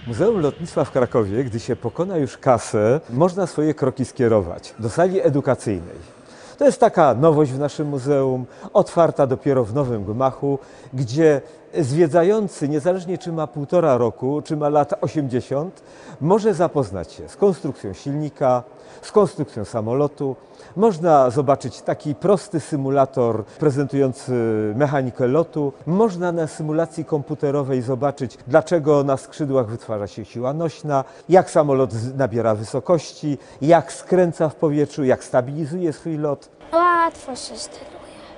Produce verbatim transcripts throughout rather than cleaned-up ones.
Muzeum Lotnictwa w Krakowie, gdy się pokona już kasę, można swoje kroki skierować do sali edukacyjnej. To jest taka nowość w naszym muzeum, otwarta dopiero w nowym gmachu, gdzie zwiedzający, niezależnie czy ma półtora roku, czy ma lat osiemdziesiąt, może zapoznać się z konstrukcją silnika, z konstrukcją samolotu. Można zobaczyć taki prosty symulator prezentujący mechanikę lotu. Można na symulacji komputerowej zobaczyć, dlaczego na skrzydłach wytwarza się siła nośna, jak samolot nabiera wysokości, jak skręca w powietrzu, jak stabilizuje swój lot. Łatwo się steruje.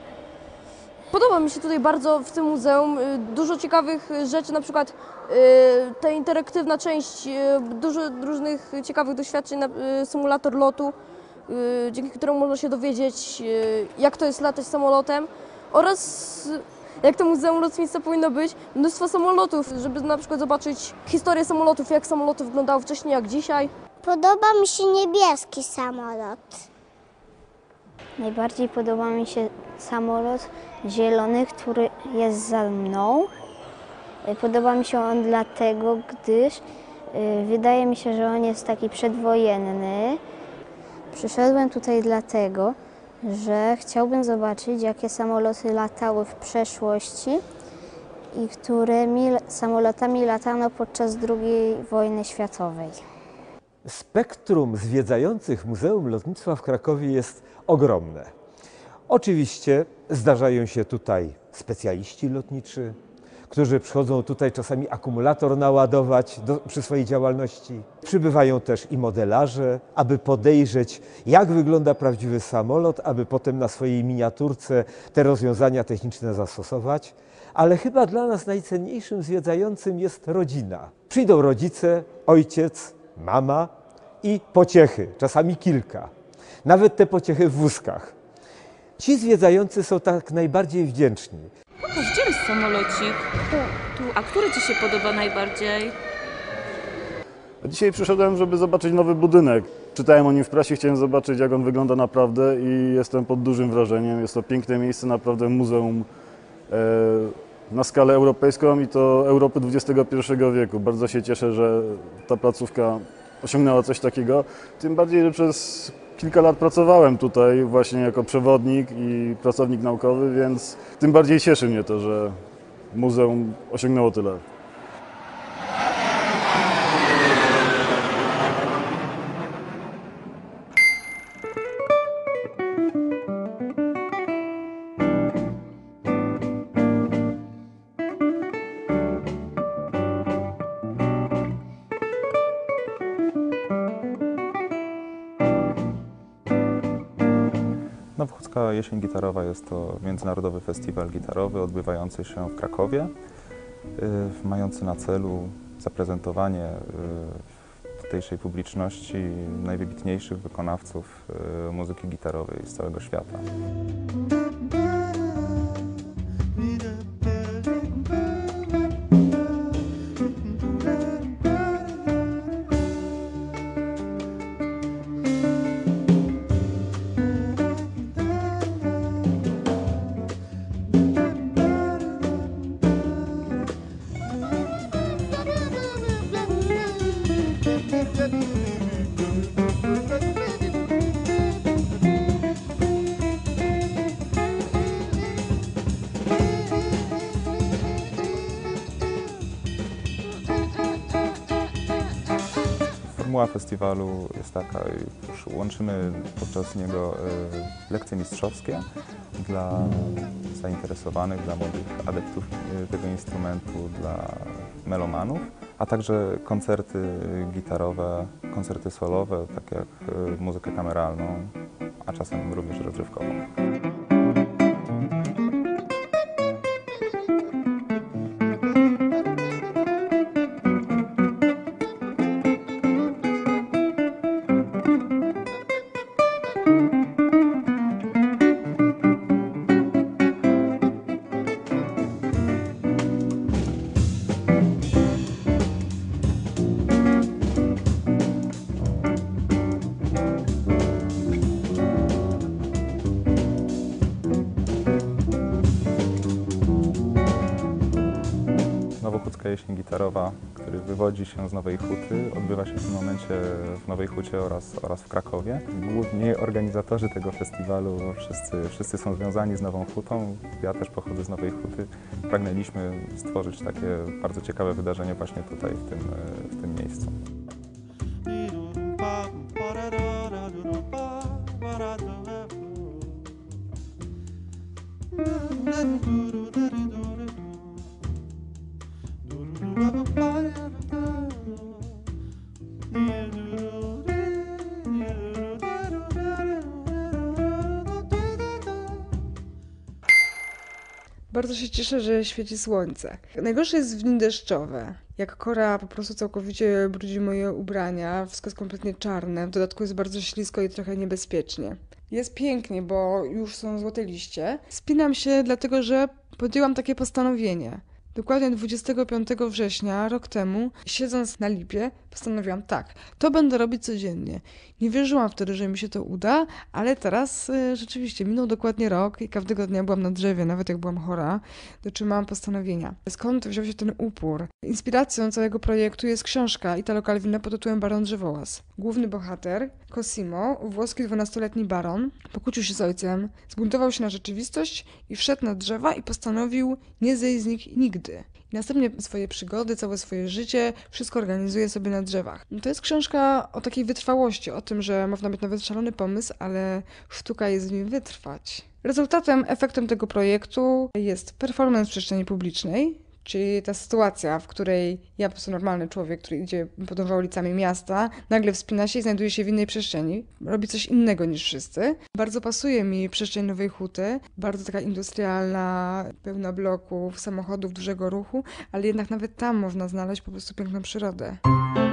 Podoba mi się tutaj bardzo w tym muzeum. Dużo ciekawych rzeczy, na przykład ta interaktywna część, dużo różnych ciekawych doświadczeń, symulator lotu, dzięki któremu można się dowiedzieć, jak to jest latać samolotem oraz jak to Muzeum Lotnictwa powinno być. Mnóstwo samolotów, żeby na przykład zobaczyć historię samolotów, jak samoloty wyglądały wcześniej, jak dzisiaj. Podoba mi się niebieski samolot. Najbardziej podoba mi się samolot zielony, który jest za mną. Podoba mi się on dlatego, gdyż wydaje mi się, że on jest taki przedwojenny. Przyszedłem tutaj dlatego, że chciałbym zobaczyć, jakie samoloty latały w przeszłości i którymi samolotami latano podczas drugiej wojny światowej. Spektrum zwiedzających Muzeum Lotnictwa w Krakowie jest ogromne. Oczywiście zdarzają się tutaj specjaliści lotniczy, którzy przychodzą tutaj czasami akumulator naładować do, przy swojej działalności. Przybywają też i modelarze, aby podejrzeć, jak wygląda prawdziwy samolot, aby potem na swojej miniaturce te rozwiązania techniczne zastosować. Ale chyba dla nas najcenniejszym zwiedzającym jest rodzina. Przyjdą rodzice, ojciec, mama i pociechy, czasami kilka. Nawet te pociechy w wózkach. Ci zwiedzający są tak najbardziej wdzięczni. Pokaż, gdzie jest samolocik? Tu. A który Ci się podoba najbardziej? Dzisiaj przyszedłem, żeby zobaczyć nowy budynek. Czytałem o nim w prasie, chciałem zobaczyć, jak on wygląda naprawdę i jestem pod dużym wrażeniem. Jest to piękne miejsce, naprawdę muzeum e, na skalę europejską i to Europy dwudziestego pierwszego wieku. Bardzo się cieszę, że ta placówka osiągnęła coś takiego. Tym bardziej, że przez kilka lat pracowałem tutaj właśnie jako przewodnik i pracownik naukowy, więc tym bardziej cieszy mnie to, że muzeum osiągnęło tyle. Nowochódzka Jesień Gitarowa jest to międzynarodowy festiwal gitarowy odbywający się w Krakowie, mający na celu zaprezentowanie tutejszej publiczności najwybitniejszych wykonawców muzyki gitarowej z całego świata. Formuła festiwalu jest taka, już łączymy podczas niego lekcje mistrzowskie dla zainteresowanych, dla młodych adeptów tego instrumentu, dla melomanów, a także koncerty gitarowe, koncerty solowe, takie jak muzykę kameralną, a czasem również rozrywkową. Jesień Gitarowa, który wywodzi się z Nowej Huty, odbywa się w tym momencie w Nowej Hucie oraz, oraz w Krakowie. Główni organizatorzy tego festiwalu, wszyscy, wszyscy są związani z Nową Hutą. Ja też pochodzę z Nowej Huty. Pragnęliśmy stworzyć takie bardzo ciekawe wydarzenie właśnie tutaj, w tym, w tym miejscu. Bardzo się cieszę, że świeci słońce. Najgorsze jest w dni deszczowe. Jak kora po prostu całkowicie brudzi moje ubrania, wszystko jest kompletnie czarne, w dodatku jest bardzo ślisko i trochę niebezpiecznie. Jest pięknie, bo już są złote liście. Spinam się dlatego, że podjęłam takie postanowienie. Dokładnie dwudziestego piątego września, rok temu, siedząc na lipie, postanowiłam tak, to będę robić codziennie. Nie wierzyłam wtedy, że mi się to uda, ale teraz y, rzeczywiście minął dokładnie rok i każdego dnia byłam na drzewie, nawet jak byłam chora, dotrzymałam postanowienia. Skąd wziął się ten upór? Inspiracją całego projektu jest książka Italo Calvina pod tytułem Baron Drzewołaz. Główny bohater, Cosimo, włoski dwunastoletni baron, pokłócił się z ojcem, zbuntował się na rzeczywistość i wszedł na drzewa i postanowił nie zejść z nich nigdy. I następnie swoje przygody, całe swoje życie, wszystko organizuje sobie na drzewach. To jest książka o takiej wytrwałości, o tym, że można mieć nawet szalony pomysł, ale sztuka jest w nim wytrwać. Rezultatem, efektem tego projektu jest performance w przestrzeni publicznej, czyli ta sytuacja, w której ja, po prostu normalny człowiek, który idzie, podąża ulicami miasta, nagle wspina się i znajduje się w innej przestrzeni, robi coś innego niż wszyscy. Bardzo pasuje mi przestrzeń Nowej Huty, bardzo taka industrialna, pełna bloków, samochodów, dużego ruchu, ale jednak nawet tam można znaleźć po prostu piękną przyrodę.